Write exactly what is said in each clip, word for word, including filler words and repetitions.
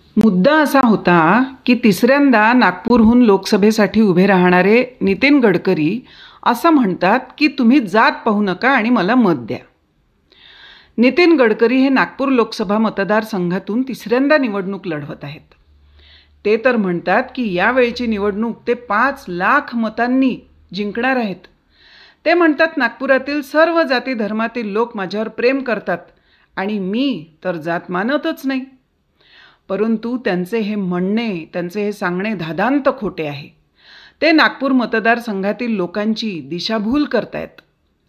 मुद्दा असा होता की तिसऱ्यांदा नागपूरहून लोकसभेसाठी उभे राहणारे नितीन गडकरी असं म्हणतात की तुम्ही जात पाहू नका आणि मला मत द्या. नितीन गडकरी हे नागपूर लोकसभा मतदारसंघातून तिसऱ्यांदा निवडणूक लढवत आहेत. ते तर म्हणतात की यावेळची निवडणूक ते पाच लाख मतांनी जिंकणार आहेत. ते म्हणतात नागपुरातील सर्व जाती धर्मातील लोक माझ्यावर प्रेम करतात आणि मी तर जात मानतच नाही. परंतु त्यांचे हे म्हणणे, त्यांचे हे सांगणे धादांत खोटे आहे. ते नागपूर मतदारसंघातील लोकांची दिशाभूल करतायत.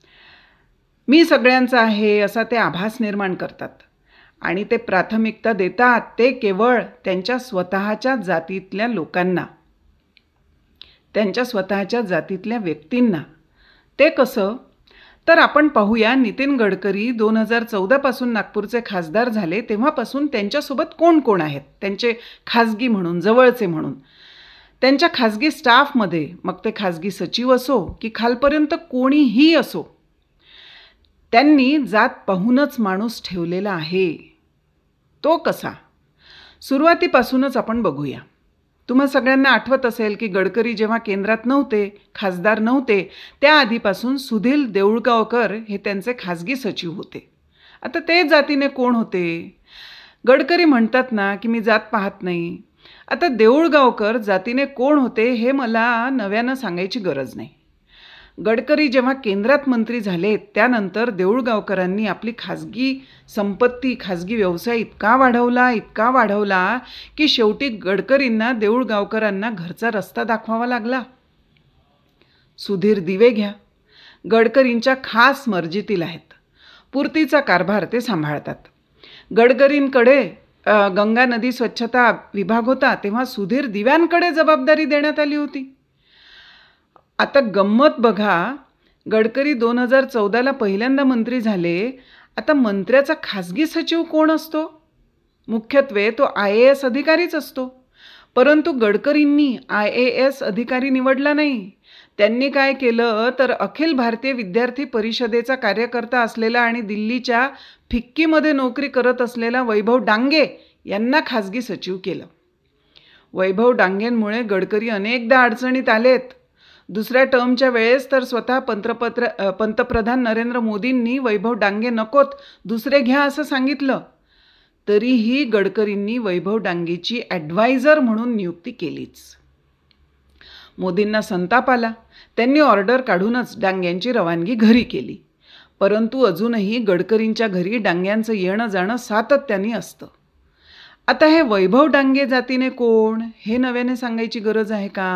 मी सगळ्यांचा आहे असा ते आभास निर्माण करतात आणि ते प्राथमिकता देतात ते केवळ त्यांच्या स्वतःच्या जातीतल्या लोकांना, त्यांच्या स्वतःच्या जातीतल्या व्यक्तींना. ते कसं? तर आपण पाहूया, नितीन गडकरी दोन हजार चौदा पासून नागपूरचे खासदार झाले तेव्हापासून त्यांच्यासोबत कोण कोण आहेत, त्यांचे खाजगी म्हणून, जवळचे म्हणून. त्यांच्या खाजगी स्टाफमध्ये, मग ते खाजगी सचिव असो की खालपर्यंत कोणीही असो, त्यांनी जात पाहूनच माणूस ठेवलेला आहे. तो कसा? सुरुवातीपासूनच आपण बघूया. तुम्हा सगळ्यांना आठवत असेल की गडकरी जेव्हा केंद्रात नव्हते, खासदार नव्हते, त्याआधीपासून सुधीर देऊळगावकर हे त्यांचे खाजगी सचिव होते. आता ते जातीने कोण होते? गडकरी म्हणतात ना की मी जात पाहत नाही. आता देऊळगावकर जातीने कोण होते हे मला नव्यानं सांगायची गरज नाही. गडकरी जेव्हा केंद्रात मंत्री झाले त्यानंतर देऊळगावकरांनी आपली खाजगी संपत्ती, खाजगी व्यवसाय इतका वाढवला इतका वाढवला की शेवटी गडकरींना देऊळगावकरांना घरचा रस्ता दाखवावा लागला. सुधीर दिवे घ्या, गडकरींच्या खास मर्जीतील आहेत. पुरतीचा कारभार ते सांभाळतात. गडकरींकडे गंगा नदी स्वच्छता विभाग होता तेव्हा सुधीर दिव्यांकडे जबाबदारी देण्यात आली होती. आता गंमत बघा, गडकरी दोन हजार चौदाला पहिल्यांदा मंत्री झाले. आता मंत्र्याचा खाजगी सचिव कोण असतो? मुख्यत्वे तो आय ए एस अधिकारीच असतो. परंतु गडकरींनी आय ए एस अधिकारी निवडला नाही. त्यांनी काय केलं तर अखिल भारतीय विद्यार्थी परिषदेचा कार्यकर्ता असलेला आणि दिल्लीच्या फिक्कीमध्ये नोकरी करत असलेला वैभव डांगे यांना खाजगी सचिव केलं. वैभव डांगेंमुळे गडकरी अनेकदा अडचणीत आलेत. दुसऱ्या टर्मच्या वेळेस तर स्वतः पंतप्रत्र पंतप्रधान नरेंद्र मोदींनी वैभव डांगे नकोत, दुसरे घ्या असं सांगितलं. तरीही गडकरींनी वैभव डांगेची ॲडवायझर म्हणून नियुक्ती केलीच. मोदींना संताप आला. त्यांनी ऑर्डर काढूनच डांग्यांची रवानगी घरी केली. परंतु अजूनही गडकरींच्या घरी डांग्यांचं येणं जाणं सातत्याने असतं. आता हे वैभव डांगे जातीने कोण हे नव्याने सांगायची गरज आहे का?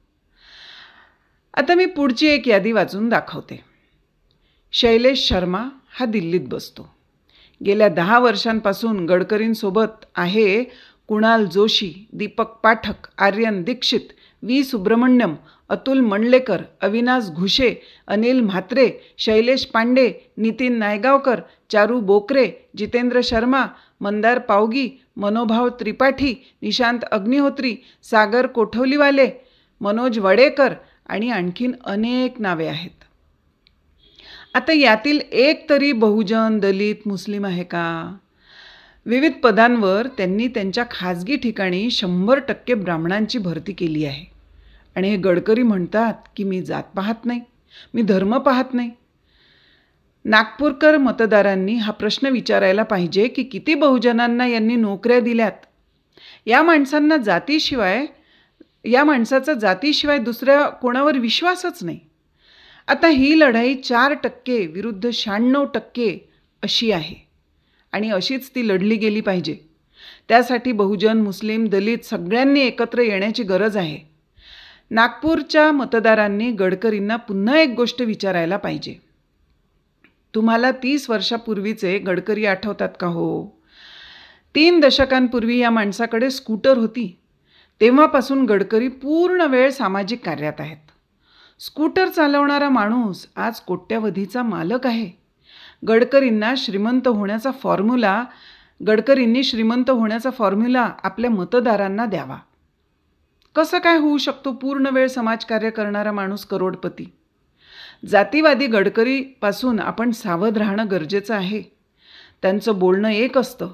आता मी पुढची एक यादी वाचून दाखवते. शैलेश शर्मा हा दिल्लीत बसतो. गेल्या दहा वर्षांपासून गडकरींसोबत आहे कुणाल जोशी, दीपक पाठक, आर्यन दीक्षित, व्ही सुब्रमण्यम, अतुल मंडलेकर, अविनाश घुशे, अनिल म्हात्रे, शैलेश पांडे, नितीन नायगावकर, चारू बोकरे, जितेंद्र शर्मा, मंदार पावगी, मनोभाव त्रिपाठी, निशांत अग्निहोत्री, सागर कोठवलीवाले, मनोज वडेकर आणि आणखीन अनेक नावे आहेत. आता यातील एक तरी बहुजन, दलित, मुस्लिम आहे का? विविध पदांवर त्यांनी त्यांच्या खाजगी ठिकाणी शंभर टक्के ब्राह्मणांची भरती केली आहे. आणि हे गडकरी म्हणतात की मी जात पाहत नाही, मी धर्म पाहत नाही. नागपूरकर मतदारांनी हा प्रश्न विचारायला पाहिजे की किती बहुजनांना यांनी नोकऱ्या दिल्यात? या माणसांना जातीशिवाय या माणसाचा जातीशिवाय दुसऱ्या कोणावर विश्वासच नाही. आता ही लढाई चार टक्के विरुद्ध शहाण्णव टक्के अशी आहे आणि अशीच ती लढली गेली पाहिजे. त्यासाठी बहुजन, मुस्लिम, दलित सगळ्यांनी एकत्र येण्याची गरज आहे. नागपूरच्या मतदारांनी गडकरींना पुन्हा एक गोष्ट विचारायला पाहिजे. तुम्हाला तीस वर्षापूर्वीचे गडकरी आठवतात का हो? तीन दशकांपूर्वी या माणसाकडे स्कूटर होती. तेव्हापासून गडकरी पूर्ण वेळ सामाजिक कार्यात आहेत. स्कूटर चालवणारा माणूस आज कोट्यावधीचा मालक आहे. गडकरींना श्रीमंत होण्याचा फॉर्म्युला गडकरींनी श्रीमंत होण्याचा फॉर्म्युला आपल्या मतदारांना द्यावा. कसं काय होऊ शकतो पूर्ण वेळ समाजकार्य करणारा माणूस करोडपती? जातीवादी गडकरीपासून आपण सावध राहणं गरजेचं आहे. त्यांचं बोलणं एक असतं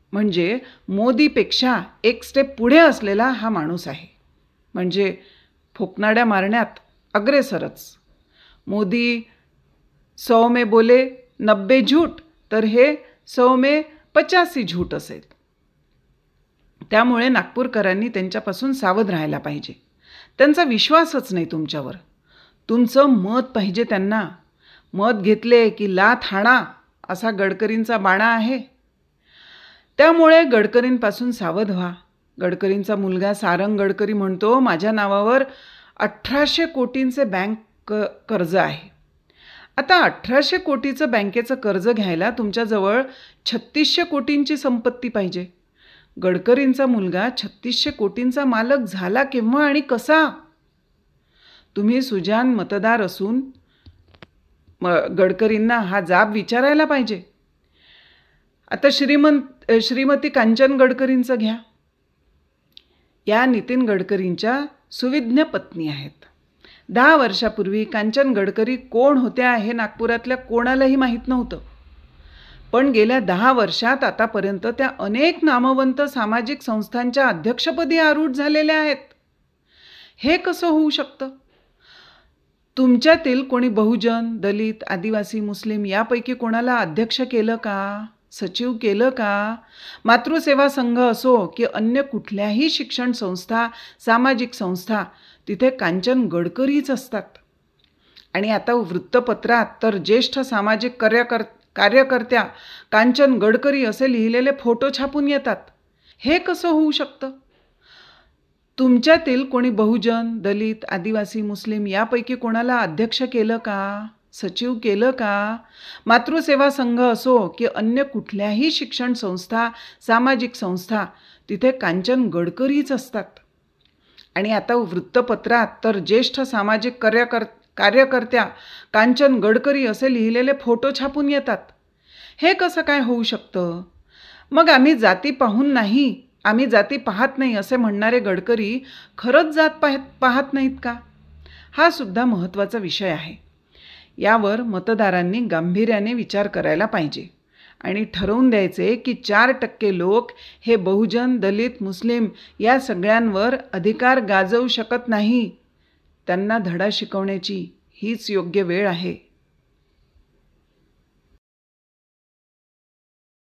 म्हणजे मोदीपेक्षा एक स्टेप पुढे असलेला हा माणूस आहे. म्हणजे फोकनाड्या मारण्यात अग्रेसरच. मोदी सौ में बोले नब्बे झूठ, तर हे सौ में पचासी झूठ असेल. त्यामुळे नागपूरकरांनी त्यांच्यापासून सावध राहायला पाहिजे. त्यांचा विश्वासच नाही तुमच्यावर. तुमचं मत पाहिजे त्यांना. मत घेतले की लाथ हाणा असा गडकरींचा बाणा आहे. त्यामुळे गडकरींपासून सावध व्हा. गडकरींचा मुलगा सारंग गडकरी म्हणतो, माझ्या नावावर अठराशे कोटींचे बँक कर्ज आहे. आता अठराशे कोटीचं बँकेचं कर्ज घ्यायला तुमच्याजवळ छत्तीसशे कोटींची संपत्ती पाहिजे. गडकरींचा मुलगा छत्तीसशे कोटींचा मालक झाला केव्हा आणि कसा? तुम्ही सुजाण मतदार असून गडकरींना हा जाब विचारायला पाहिजे. आता श्रीमंत श्रीमती कांचन गडकरींचं घ्या. या नितीन गडकरींच्या सुविज्ञ पत्नी आहेत. दहा वर्षापूर्वी कांचन गडकरी कोण होत्या हे नागपुरातल्या कोणालाही माहीत नव्हतं. पण गेल्या दहा वर्षात आतापर्यंत त्या अनेक नामवंत सामाजिक संस्थांच्या अध्यक्षपदी आरूढ झालेल्या आहेत. हे कसं होऊ शकतं? तुमच्यातील कोणी बहुजन, दलित, आदिवासी, मुस्लिम यापैकी कोणाला अध्यक्ष केलं का? सचिव केलं का? मातृसेवा संघ असो की अन्य कुठल्याही शिक्षण संस्था, सामाजिक संस्था, तिथे कांचन गडकरीच असतात. आणि आता वृत्तपत्रात तर ज्येष्ठ सामाजिक कार्यकर कार्यकर्त्या कांचन गडकरी असे लिहिलेले फोटो छापून येतात. हे कसं होऊ शकतं? तुमच्यातील कोणी बहुजन, दलित, आदिवासी, मुस्लिम यापैकी कोणाला अध्यक्ष केलं का? सचिव केलं का? मातृसेवा संघ असो की अन्य कुठल्याही शिक्षण संस्था, सामाजिक संस्था, तिथे कांचन गडकरीच असतात. आणि आता वृत्तपत्रात तर ज्येष्ठ सामाजिक कार्यकर कार्यकर्त्या कांचन गडकरी असे लिहिलेले फोटो छापून येतात. हे कसं काय होऊ शकतं? मग आम्ही जाती पाहून नाही, आम्ही जाती पाहत नाही असे म्हणणारे गडकरी खरंच जात पाहत पाहत नाहीत का? हा सुद्धा महत्त्वाचा विषय आहे. यावर मतदारांनी गांभीर्याने विचार करायला पाहिजे आणि ठरवून द्यायचे की चार टक्के लोक हे बहुजन, दलित, मुस्लिम या सगळ्यांवर अधिकार गाजवू शकत नाही. त्यांना धडा शिकवण्याची हीच योग्य वेळ आहे.